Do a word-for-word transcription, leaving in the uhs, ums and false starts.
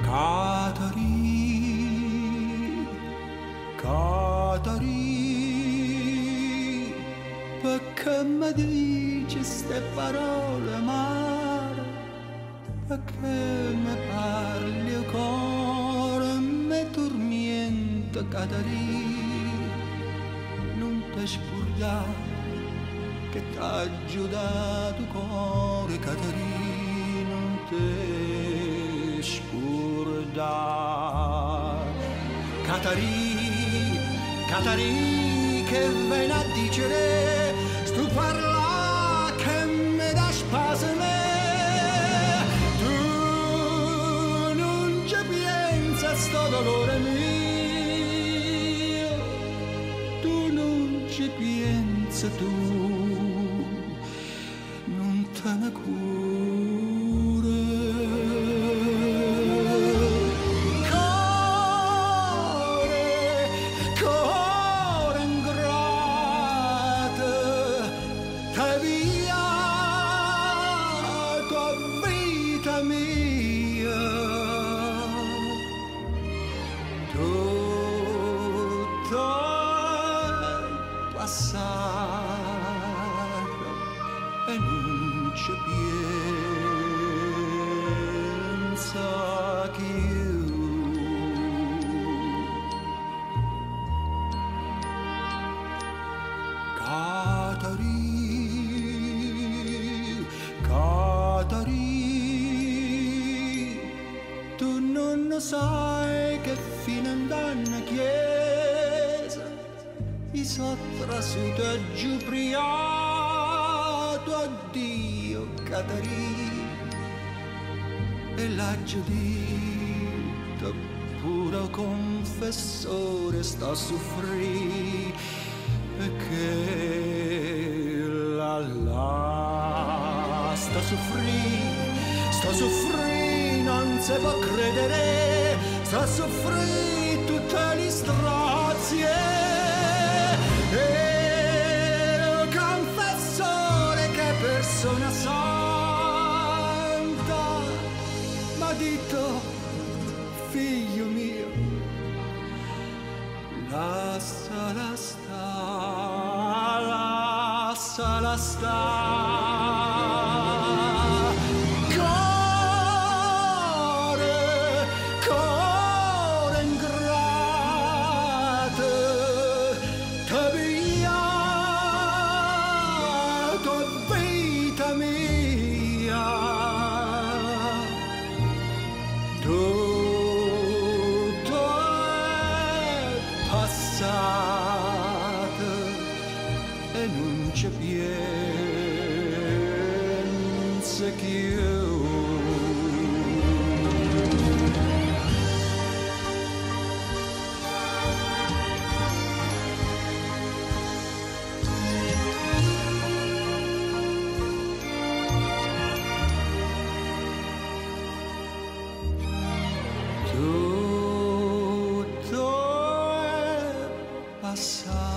Catari, Catari, perché mi dici ste parole amare, perché mi parli il cuore, mi tormenta Catari, non ti scordare che t'ha aiutato il cuore Catari, non ti scordare. Catari, Catari, che viene a dicere stu parla che mi dà spasime, tu non ci pensi a sto dolore mio, tu non ci pensi, tu non te ne cura. E non ci pensa più. Catari, Catari, tu non sai che fine andando a chiesa i sottrasuto a giù priato a Dio Catari, e l'ha giudito pure il confessore sta a soffrire, perché la la sta a soffrire, sta a soffrire, non si può credere, sta a soffrire tutte le strazie. E il confessore che persona santa m'ha detto, figlio mio, lasciala sta, lasciala sta. Tutto è passato e non ci pensa più. Tutto è passato.